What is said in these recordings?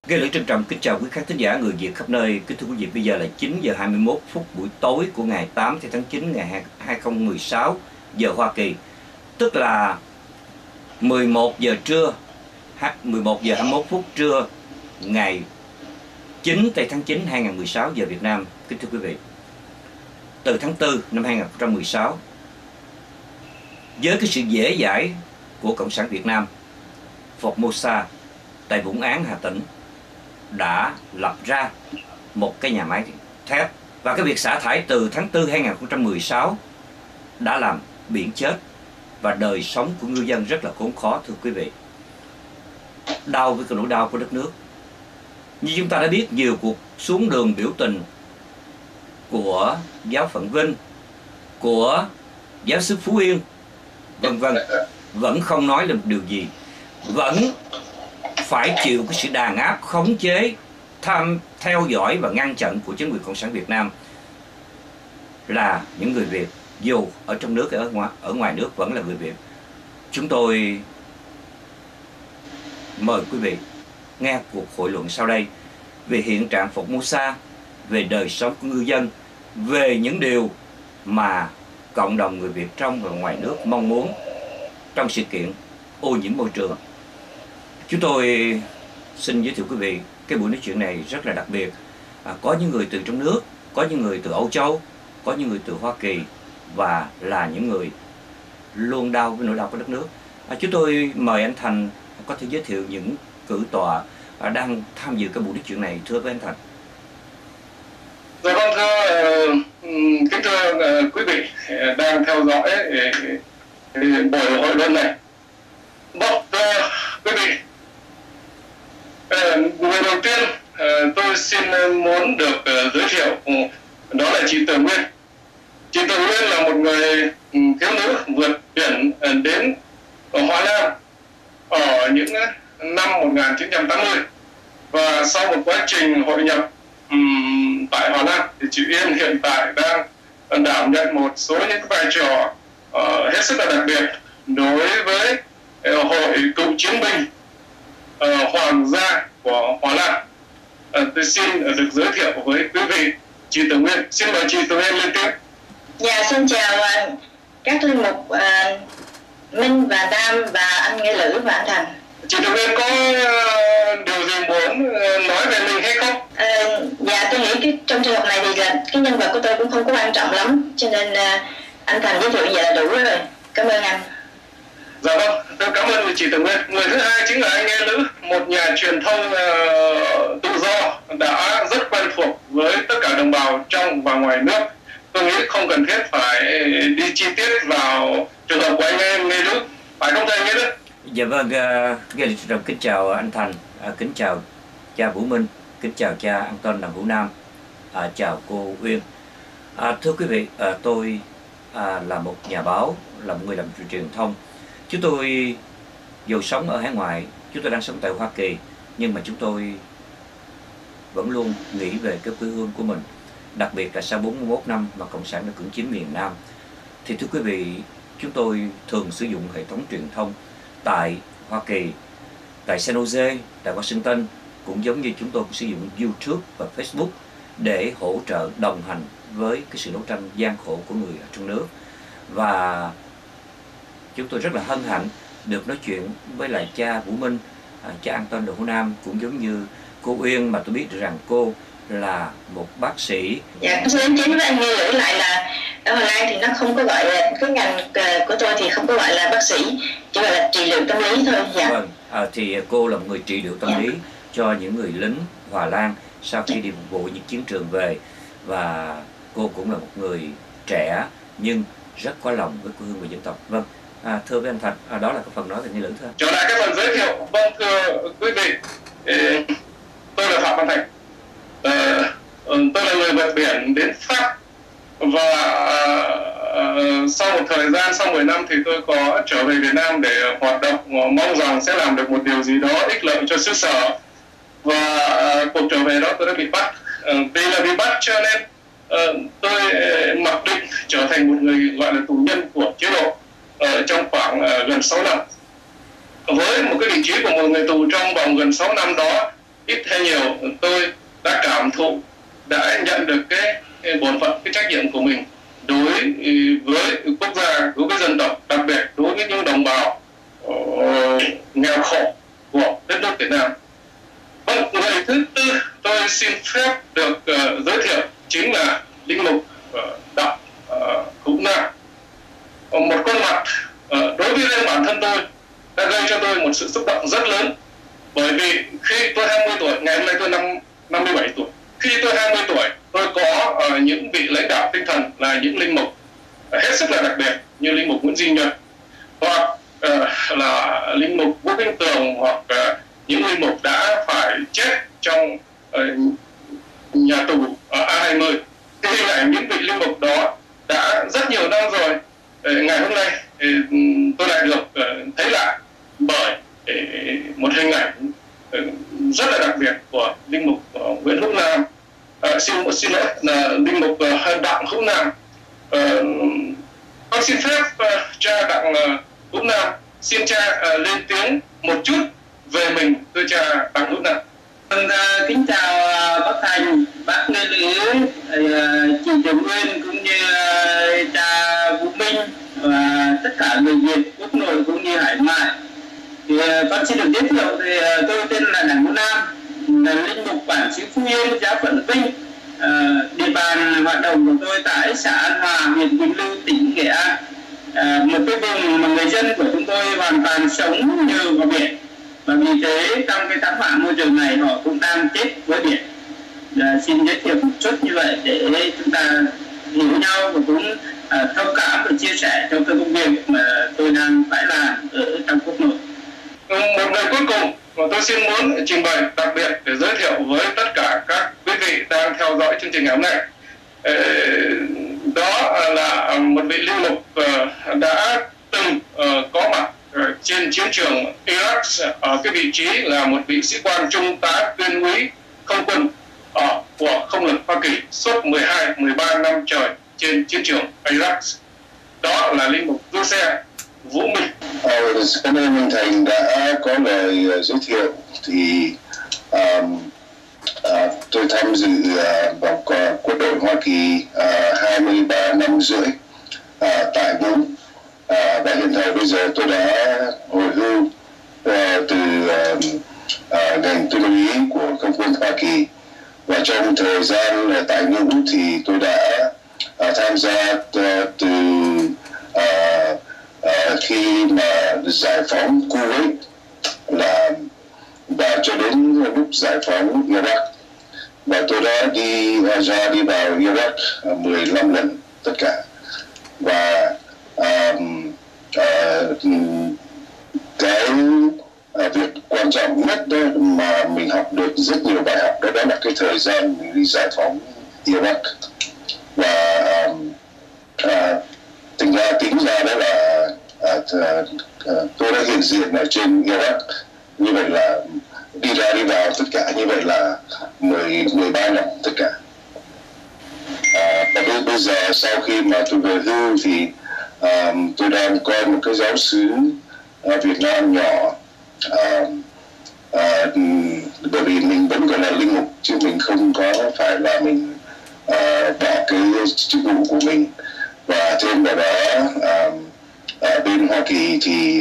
Nghe lời trân trọng kính chào quý khán thính giả người Việt khắp nơi. Kính thưa quý vị, bây giờ là 9 giờ 21 phút buổi tối của ngày 8 tháng 9 ngày 2016 giờ Hoa Kỳ, tức là 11 giờ trưa, 11 giờ 21 phút trưa ngày 9 tháng 9 2016 giờ Việt Nam. Kính thưa quý vị, từ tháng 4 năm 2016, với cái sự dễ dãi của Cộng sản Việt Nam, Formosa tại Vũng Áng, Hà Tĩnh đã lập ra một cái nhà máy thép, và cái việc xả thải từ tháng 4 2016 đã làm biển chết và đời sống của ngư dân rất là khốn khó. Thưa quý vị, đau với cái nỗi đau của đất nước. Như chúng ta đã biết, nhiều cuộc xuống đường biểu tình của giáo phận Vinh, của giáo xứ Phú Yên, vân vân, vẫn không nói lên điều gì, vẫn phải chịu cái sự đàn áp, khống chế, theo dõi và ngăn chặn của chính quyền Cộng sản Việt Nam. Là những người Việt, dù ở trong nước hay ở ngoài nước, vẫn là người Việt. Chúng tôi mời quý vị nghe cuộc hội luận sau đây về hiện trạng Formosa, về đời sống của ngư dân, về những điều mà cộng đồng người Việt trong và ngoài nước mong muốn trong sự kiện ô nhiễm môi trường. Chúng tôi xin giới thiệu quý vị, cái buổi nói chuyện này rất là đặc biệt. Có những người từ trong nước, có những người từ Âu Châu, có những người từ Hoa Kỳ, và là những người luôn đau với nỗi đau của đất nước. Chúng tôi mời anh Thành có thể giới thiệu những cử tọa đang tham dự cái buổi nói chuyện này. Thưa với anh Thành. Dạ vâng, kính thưa quý vị đang theo dõi buổi hội luận này. Vâng, quý vị, người đầu tiên tôi xin muốn được giới thiệu, đó là chị Tường Nguyên. Chị Tường Nguyên là một người thiếu nữ vượt biển đến Hoi Luan ở những năm 1980, và sau một quá trình hội nhập tại Hoi Luan thì chị Yên hiện tại đang đảm nhận một số những vai trò hết sức là đặc biệt đối với hội cựu chiến binh hoàng gia của Hoi Luan. Tôi xin được giới thiệu với quý vị chị Tường Nguyên. Xin mời chị Tường Nguyên lên tiếng. Dạ, xin chào các linh mục Minh và Nam và anh Nghĩa Lữ và anh Thành. Chị Tường Nguyên có điều gì muốn nói về mình hay không? Dạ, tôi nghĩ trong trường hợp này thì là cái nhân vật của tôi cũng không có quan trọng lắm, cho nên anh Thành giới thiệu vậy là đủ rồi. Cảm ơn anh. Dạ vâng, tôi cảm ơn chị Tường Nguyên. Người thứ hai chính là anh Nghĩa Lữ, một nhà truyền thông tự do đã rất quen thuộc với tất cả đồng bào trong và ngoài nước. Tôi nghĩ không cần thiết phải đi chi tiết vào trường hợp của anh em Nghĩa Lữ, phải không thầy Nghĩa Lữ? Dạ vâng, kính chào anh Thành, kính chào cha Vũ Minh, kính chào cha Anton Đặng Hữu Nam, chào cô Uyên. Thưa quý vị, tôi là một nhà báo, là một người làm truyền thông. Chúng tôi dù sống ở hải ngoại, chúng tôi đang sống tại Hoa Kỳ, nhưng mà chúng tôi vẫn luôn nghĩ về cái quê hương của mình. Đặc biệt là sau 41 năm mà Cộng sản đã cưỡng chiếm miền Nam, thì thưa quý vị, chúng tôi thường sử dụng hệ thống truyền thông tại Hoa Kỳ, tại San Jose, tại Washington, cũng giống như chúng tôi cũng sử dụng YouTube và Facebook để hỗ trợ đồng hành với cái sự đấu tranh gian khổ của người ở trong nước. Và chúng tôi rất là hân hạnh được nói chuyện với lại cha Vũ Minh, cha Anton Đặng Hữu Nam, cũng giống như cô Uyên, mà tôi biết được rằng cô là một bác sĩ. Dạ, tôi xin chính với anh Nghĩa Lữ lại là ở Hà Lan thì nó không có gọi là, cái ngành của tôi thì không có gọi là bác sĩ, chỉ gọi là trị liệu tâm lý thôi. Dạ. Vâng, thì cô là một người trị liệu tâm lý cho những người lính Hà Lan sau khi đi phục vụ những chiến trường về, và cô cũng là một người trẻ nhưng rất có lòng với quê hương và dân tộc. Vâng, thưa với anh Thành, đó là cái phần nói về Nghĩa Lữ thôi. Trở lại cái phần giới thiệu. Vâng, thưa quý vị, tôi là Phạm Văn Thành. Tôi là người vượt biển đến Pháp, và sau một thời gian, sau 10 năm thì tôi có trở về Việt Nam để hoạt động, mong rằng sẽ làm được một điều gì đó ích lợi cho xứ sở. Và cuộc trở về đó tôi đã bị bắt. Vì là bị bắt cho nên tôi mặc định trở thành một người gọi là tù nhân của chế độ trong khoảng gần 6 năm. Với một cái vị trí của một người tù trong vòng gần 6 năm đó, ít hay nhiều tôi đã cảm thụ, đã nhận được cái bổn phận, cái trách nhiệm của mình đối với quốc gia, đối với dân tộc, đặc biệt đối với những đồng bào nghèo khổ của đất nước Việt Nam. Vâng, người thứ tư tôi xin phép được giới thiệu chính là linh mục Đặng Hữu Nam. Một khuôn mặt đối với riêng bản thân tôi đã gây cho tôi một sự xúc động rất lớn, bởi vì khi tôi 20 tuổi, ngày hôm nay tôi 57 tuổi, khi tôi 20 tuổi tôi có những vị lãnh đạo tinh thần là những linh mục hết sức là đặc biệt như linh mục Nguyễn Duy Nhật, hoặc là linh mục Vũ Vinh Tường, hoặc những linh mục đã phải chết trong nhà tù ở A20. Thì hình ảnh những vị linh mục đó đã rất nhiều năm rồi, ngày hôm nay tôi lại được thấy lại bởi một hình ảnh rất là đặc biệt của linh mục Nguyễn Hữu Nam, xin lỗi là linh mục Đặng Hữu Nam. Con xin phép cha Đặng Hữu Nam, xin cha lên tiếng một chút về mình, thưa cha Đặng Hữu Nam. Kính chào bác Thành, bác Lê Lữ, chị Trường Nguyên cũng như cha Vũ Minh và tất cả người Việt quốc nội cũng như hải ngoại. Thì con xin được giới thiệu thì tôi tên là Đặng Hữu Nam, là linh mục bản xứ Phú Yên, giáo phận Vinh. Địa bàn hoạt động của tôi tại xã An Hòa, huyện Quỳnh Lưu, tỉnh Nghệ An. Một cái vùng mà người dân của chúng tôi hoàn toàn sống nhờ vào biển, và vì thế trong cái thảm họa môi trường này họ cũng đang chết với biển. Xin giới thiệu một chút như vậy để chúng ta hiểu nhau và cũng thông cảm và chia sẻ trong cái công việc mà tôi đang phải làm ở trong quốc nội. Một người cuối cùng mà tôi xin muốn trình bày đặc biệt để giới thiệu với tất cả các quý vị đang theo dõi chương trình ngày hôm nay, đó là một vị linh mục đã từng có mặt trên chiến trường Iraq ở cái vị trí là một vị sĩ quan trung tá tuyên úy không quân của không lực Hoa Kỳ suốt 12-13 năm trời trên chiến trường Iraq. Đó là linh mục Du Xe Vũ Minh. Cảm ơn Minh Thành đã có lời giới thiệu. Thì tôi tham dự vào quân đội Hoa Kỳ 23 năm rưỡi tại Vũ, và hiện thời bây giờ tôi đã hồi hưu từ ngành tuyên úy của không quân Hoa Kỳ. Và trong thời gian tại Vũ thì tôi đã tham gia từ khi mà giải phóng Kuwait và cho đến lúc giải phóng Iraq, và tôi đã đi vào Iraq 15 lần tất cả. Và cái việc quan trọng nhất đó mà mình học được rất nhiều bài học đó là cái thời gian mình đi giải phóng Iraq. Và tính ra đó là tôi đã hiện diện ở trên Iraq, như vậy là đi ra đi vào tất cả như vậy là 13 năm tất cả. Và bây giờ sau khi mà tôi về hưu thì tôi đang coi một cái giáo xứ Việt Nam nhỏ, bởi vì mình vẫn còn là linh mục chứ mình không có phải là mình bỏ cái chức vụ của mình. Và thêm vào đó bên Hoa Kỳ thì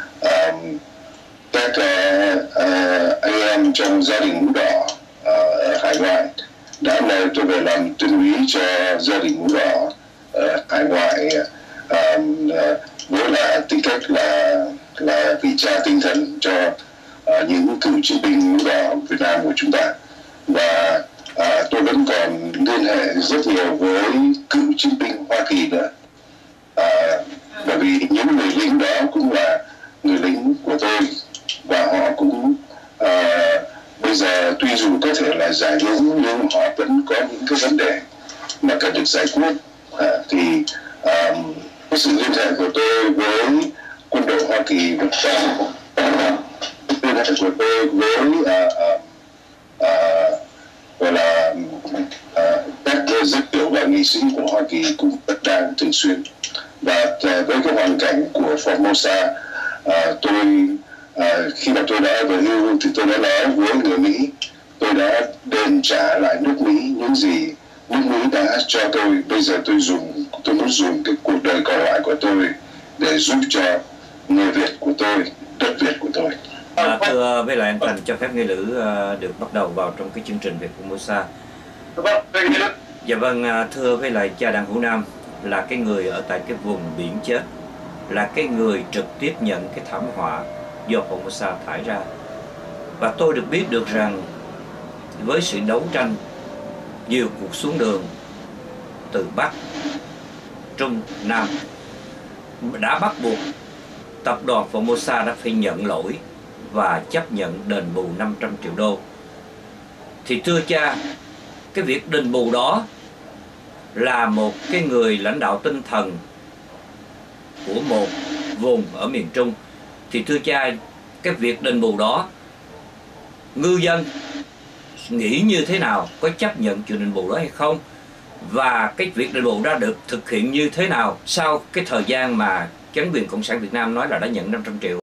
các anh em trong gia đình Mũ Đỏ ở hải ngoại đã mời tôi về làm tuyên úy cho gia đình Mũ Đỏ ở hải ngoại, với là tư cách là vị cha tinh thần cho những cựu chiến binh Mũ Đỏ Việt Nam của chúng ta. Và tôi vẫn còn liên hệ rất nhiều với cựu chiến binh Hoa Kỳ nữa, bởi vì những người lính đó cũng là người lính của tôi, và họ cũng bây giờ tuy dù có thể là giải phóng nhưng họ vẫn có những cái vấn đề mà cần được giải quyết. Thì cái sự liên hệ của tôi với quân đội Hoa Kỳ vẫn còn, liên hệ của tôi với gọi là các dân biểu và nghị sĩ của Hoa Kỳ cũng vẫn đang thường xuyên. Và với cái hoàn cảnh của Formosa, tôi khi mà tôi đã về hưu thì tôi đã nói với người Mỹ tôi đã đền trả lại nước Mỹ những gì nước Mỹ đã cho tôi. Bây giờ tôi muốn dùng cái cuộc đời còn lại của tôi để giúp cho người Việt của tôi, đất Việt của tôi. Thưa với lại anh Thành, cho phép Nghĩa Lữ được bắt đầu vào trong cái chương trình về Formosa. Dạ vâng, thưa với lại cha Đặng Hữu Nam, là cái người ở tại cái vùng biển chết, là cái người trực tiếp nhận cái thảm họa do Formosa thải ra. Và tôi được biết được rằng với sự đấu tranh, nhiều cuộc xuống đường từ Bắc, Trung, Nam đã bắt buộc tập đoàn Formosa đã phải nhận lỗi và chấp nhận đền bù 500 triệu đô. Thì thưa cha, cái việc đền bù đó là một cái người lãnh đạo tinh thần của một vùng ở miền Trung. Thì thưa cha, cái việc đền bù đó ngư dân nghĩ như thế nào, có chấp nhận chuyện đền bù đó hay không, và cái việc đền bù đã được thực hiện như thế nào sau cái thời gian mà chính quyền Cộng sản Việt Nam nói là đã nhận 500 triệu.